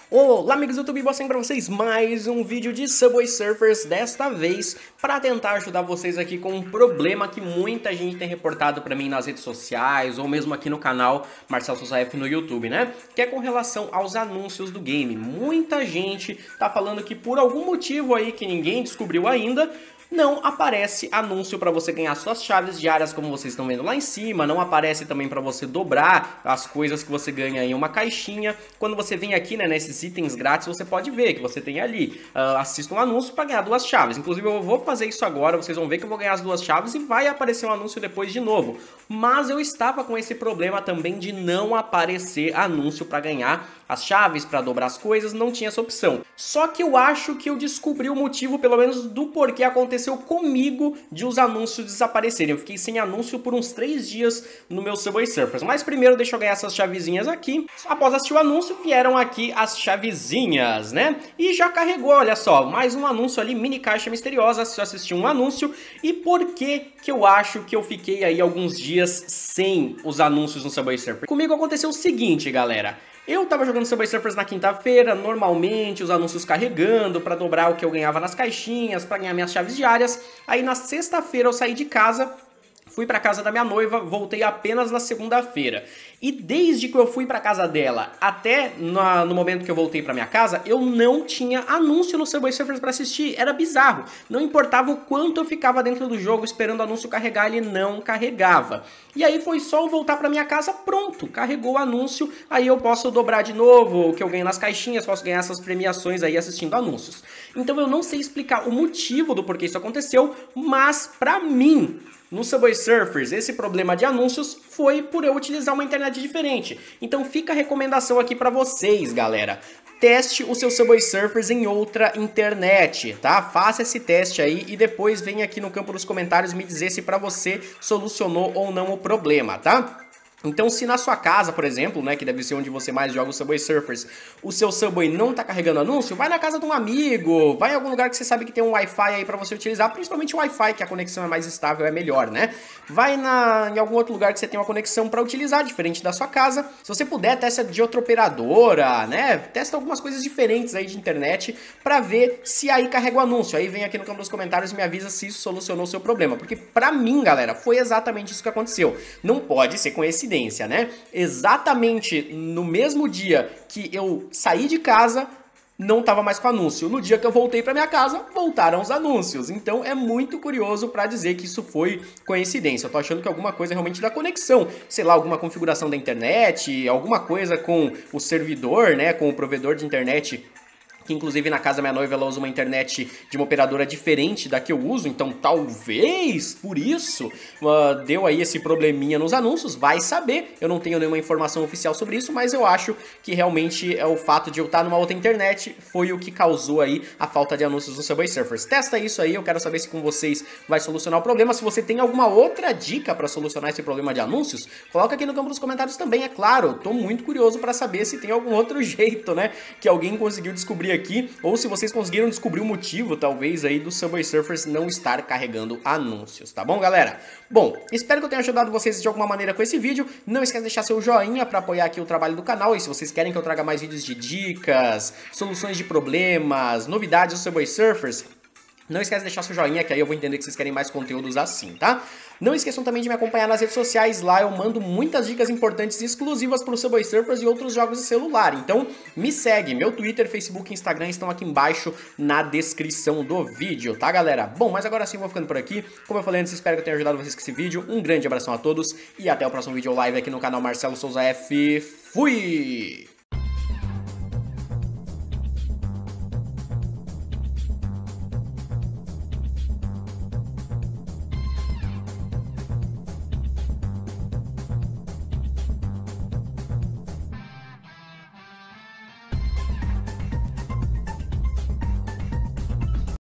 Olá amigos do YouTube, mostrando pra vocês mais um vídeo de Subway Surfers, desta vez para tentar ajudar vocês aqui com um problema que muita gente tem reportado pra mim nas redes sociais ou mesmo aqui no canal Marcelo Souza F no YouTube, né? Que é com relação aos anúncios do game. Muita gente tá falando que por algum motivo aí que ninguém descobriu ainda, não aparece anúncio para você ganhar suas chaves diárias, como vocês estão vendo lá em cima. Não aparece também para você dobrar as coisas que você ganha em uma caixinha. Quando você vem aqui, né, nesses itens grátis, você pode ver que você tem ali, assista um anúncio para ganhar 2 chaves. Inclusive eu vou fazer isso agora, vocês vão ver que eu vou ganhar as 2 chaves e vai aparecer um anúncio depois de novo. Mas eu estava com esse problema também de não aparecer anúncio para ganhar as chaves, para dobrar as coisas, não tinha essa opção. Só que eu acho que eu descobri o motivo, pelo menos do porquê aconteceu comigo de os anúncios desaparecerem. Eu fiquei sem anúncio por uns 3 dias no meu Subway Surfers. Mas primeiro deixa eu ganhar essas chavezinhas aqui. Após assistir o anúncio, vieram aqui as chavezinhas, né? E já carregou, olha só, mais um anúncio ali, mini caixa misteriosa, se eu assistir um anúncio. E por que que eu acho que eu fiquei aí alguns dias sem os anúncios no Subway Surfers? Comigo aconteceu o seguinte, galera. Eu tava jogando Subway Surfers na quinta-feira, normalmente os anúncios carregando pra dobrar o que eu ganhava nas caixinhas, pra ganhar minhas chaves diárias. Aí na sexta-feira eu saí de casa, fui pra casa da minha noiva, voltei apenas na segunda-feira. E desde que eu fui pra casa dela até no momento que eu voltei pra minha casa, eu não tinha anúncio no Subway Surfers pra assistir. Era bizarro. Não importava o quanto eu ficava dentro do jogo esperando o anúncio carregar, ele não carregava. E aí foi só eu voltar pra minha casa, pronto, carregou o anúncio, aí eu posso dobrar de novo o que eu ganho nas caixinhas, posso ganhar essas premiações aí assistindo anúncios. Então eu não sei explicar o motivo do porquê isso aconteceu, mas pra mim, no Subway Surfers, esse problema de anúncios foi por eu utilizar uma internet diferente. Então fica a recomendação aqui pra vocês, galera. Teste o seu Subway Surfers em outra internet, tá? Faça esse teste aí e depois venha aqui no campo dos comentários me dizer se pra você solucionou ou não o problema, tá? Então se na sua casa, por exemplo, né, que deve ser onde você mais joga o Subway Surfers, o seu Subway não tá carregando anúncio, vai na casa de um amigo, vai em algum lugar que você sabe que tem um Wi-Fi aí pra você utilizar, principalmente o Wi-Fi, que a conexão é mais estável, é melhor, né? Vai em algum outro lugar que você tem uma conexão pra utilizar, diferente da sua casa. Se você puder, testa de outra operadora, né? Testa algumas coisas diferentes aí de internet pra ver se aí carrega o anúncio. Aí vem aqui no campo dos comentários e me avisa se isso solucionou o seu problema. Porque pra mim, galera, foi exatamente isso que aconteceu. Não pode ser coincidência, né? Exatamente no mesmo dia que eu saí de casa, não tava mais com anúncio. No dia que eu voltei pra minha casa, voltaram os anúncios. Então é muito curioso pra dizer que isso foi coincidência. Eu tô achando que alguma coisa realmente da conexão, sei lá, alguma configuração da internet, alguma coisa com o servidor, né, com o provedor de internet, que inclusive na casa da minha noiva ela usa uma internet de uma operadora diferente da que eu uso, então talvez por isso deu aí esse probleminha nos anúncios, vai saber, eu não tenho nenhuma informação oficial sobre isso, mas eu acho que realmente é o fato de eu estar numa outra internet foi o que causou aí a falta de anúncios no Subway Surfers. Testa isso aí, eu quero saber se com vocês vai solucionar o problema. Se você tem alguma outra dica para solucionar esse problema de anúncios, coloca aqui no campo dos comentários também, é claro, tô muito curioso para saber se tem algum outro jeito, né, que alguém conseguiu descobrir aqui, ou se vocês conseguiram descobrir o motivo, talvez, aí do Subway Surfers não estar carregando anúncios, tá bom, galera? Bom, espero que eu tenha ajudado vocês de alguma maneira com esse vídeo. Não esquece de deixar seu joinha para apoiar aqui o trabalho do canal, e se vocês querem que eu traga mais vídeos de dicas, soluções de problemas, novidades do Subway Surfers, não esquece de deixar seu joinha, que aí eu vou entender que vocês querem mais conteúdos assim, tá? Não esqueçam também de me acompanhar nas redes sociais, lá eu mando muitas dicas importantes e exclusivas para o Subway Surfers e outros jogos de celular. Então me segue, meu Twitter, Facebook e Instagram estão aqui embaixo na descrição do vídeo, tá, galera? Bom, mas agora sim eu vou ficando por aqui. Como eu falei antes, espero que eu tenha ajudado vocês com esse vídeo. Um grande abração a todos e até o próximo vídeo live aqui no canal Marcelo Souza F. Fui!